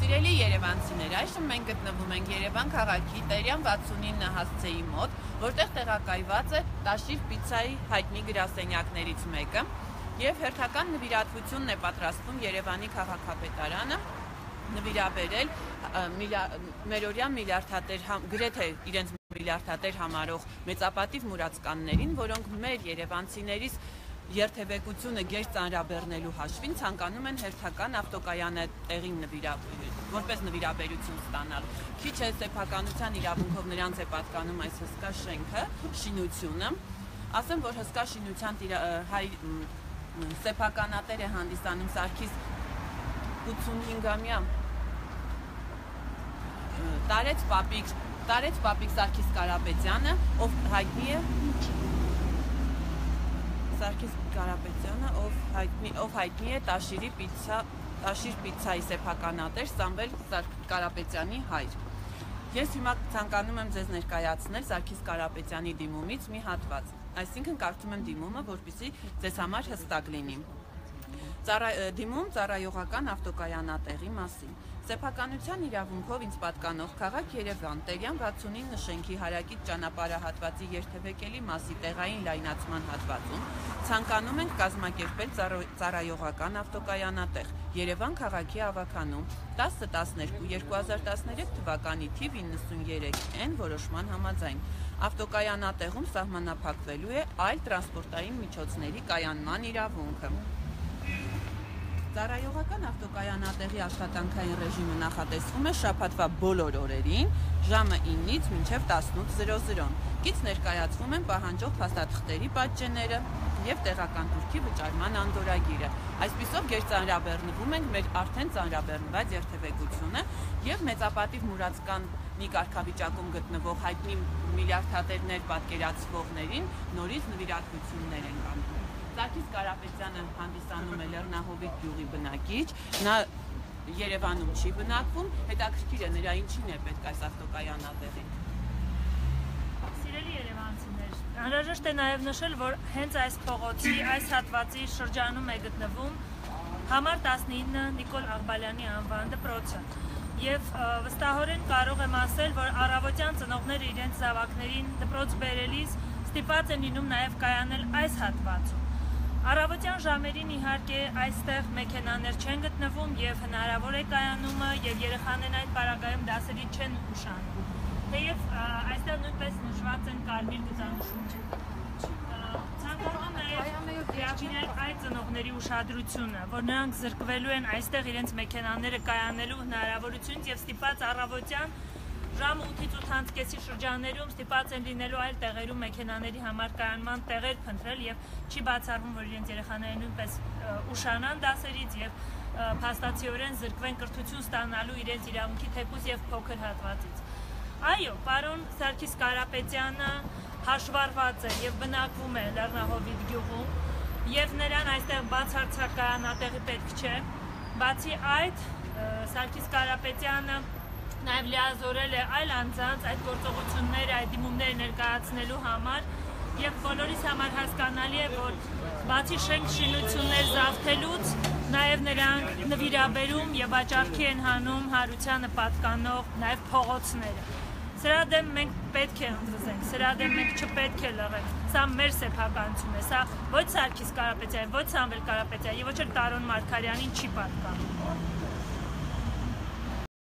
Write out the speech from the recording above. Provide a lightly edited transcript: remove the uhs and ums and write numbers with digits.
Սիրելի երևանցիներ, այժմ մենք գտնվում ենք Երևան քաղաքի Տերյան 69 հասցեի մոտ, որտեղ տեղակայված է Տաշիր պիցցայի հայտնի գրասենյակներից մեկը, եւ հերթական նվիրատվությունն է պատրաստվում Երևանի քաղաքապետարանը նվիրաբերել մերօրյա միլիարդատեր գրեթե իրենց միլիարդատեր համարող մեծապատիվ մուրացկաններին, որոնք մեր երևանցիներից երթևեկությունը գեր ծանրաբեռնելու հաշվին ցանկանում են հերթական ավտոկայանը տեղին որպես նվիրաբերություն ստանալ։ Քիչ է սեփականության իրավունքով նրանց է պատկանում այս հսկա շենքը, շինությունը։ Ասեմ, որ հսկա շինության սեփականատեր է հանդիսանում Սարգիս 85-ամյա Տարեց Պապիկ Սարգիս Կարապետյանը, ով հայտնի է ով հայտնի է Տաշիր պիցցայի սեփականատեր Սամվել Կարապետյանի հայր։ Ես հիմա ցանկանում եմ ձեզ ներկայացնել Սարգիս Կարապետյանի դիմումից մի հատված, այսինքն կարդում եմ դիմումը, որպեսզի ձեզ համար հստակ լինի։ Դիմում ծառայողական ավտոկայանատեղի մասին։ Սեփականության իրավունքով ինձ պատկանող քաղաք Երևան Տերյան 69 շենքի հարակից ճանապարհահատվածի երթևեկելի մասի տեղային լայնացման հատվածում ցանկանում ենք կազմակերպել ծառայողական ավտոկայանատեղ Երևան քաղաքի ավականում 10-12-2013 թվականի թիվ 93N որոշման համաձայն։ Ավտոկայանատեղում սահմանափակվելու է այլ տրանսպորտային միջոցների կայանման իրավունքը։ Ծառայողական ավտոկայանատեղի աշխատանքային ռեժիմը նախատեսվում է շաբաթվա բոլոր օրերին ժամը 9-ից մինչև 18:00։ Կից ներկայացվում են պահանջող փաստաթղթերի պատճենները եւ տեղական турքի վճարման անդորրագիրը։ Այսպիսով գերծանրաբեռնվում ենք մեր արդեն ծանրաբեռնված երթևեկությունը եւ մեծապատիվ մուրացկանի կարգավիճակում գտնվող հայտնի միլիարդատերներ պատկերացվողներին նորից նվիրատվություններ են կազմում։ Սարգիս Կարապետյանը հանդիսանում է Լեռնահովիտ գյուղի բնակիչ, նա Երևանում չի բնակվում, հետաքրքիր է նրա ինչին է պետք այս ավտոկայանատեղին։ Սիրելի երևանցիներ, անհրաժեշտ է նաև նշել, որ հենց այս փողոցի, այս հատվածի շրջանում է գտնվում համար 19 Նիկոլ Աղբալյանի անվան դպրոցը։ Եվ վստահորեն կարող եմ ասել, որ առավոտյան ծնողները իրենց զավակներին դպրոց բերելիս ստիպված են լինում նաև կայանել այս հատվածում։ Առավոտյան ժամերին իհարկե այստեղ մեքենաներ չեն գտնվում եւ հնարավոր է կայանումը եւ երեխաներն այդ պարագայում դասերի չեն ուշանում։ Թեև այստեղ նույնպես նշված են կարմիր գծանշումներ։ Ցանկանում եմ նաեւ հրավիրել այդ ծնողների ուշադրությունը, որ նրանք զրկվելու են այստեղ իրենց մեքենաները կայանելու հնարավորությունից եւ ստիպված առավոտյան ժամը 8-ից 8:30 շրջաններում ստիպված են լինելու այլ տեղերում մեքենաների համար կայանման տեղեր փնտրել եւ չի բացառվում, որ իրենց երեխաները նույնպես ուշանան դասերից եւ փաստացիորեն զրկվեն կրթություն ստանալու իրենց իրավունքի թեկուզ եւ փոքր հատվածից։ Այո, պարոն Սարգիս Կարապետյանը հաշվառված է եւ բնակվում է Լեռնահովիտ գյուղում եւ նրան այստեղ բացարձակ կայանատեղի պետք չէ։ Բացի այդ, Սարգիս Կարապետյանը նաև լիազորել է այլ անձանց այդ գործողությունները, այդ դիմումները ներկայացնելու համար եւ բոլորիս համար հասկանալի է, որ բացի շենք շինություններ զավթելուց նաև նրանք նվիրաբերում եւ վաճառքի են հանում հարությանը պատկանող նաև փողոցները։ Սրա դեմ մենք պետք է ընդվզենք, սրա դեմ մենք չպետք է լռենք։ Սա մեր սեփականությունն է, սա ոչ Սարգիս Կարապետյանի, ոչ Սամվել Կարապետյանի եւ ոչ էլ Տարոն Մարգարյանին չի պատկանում։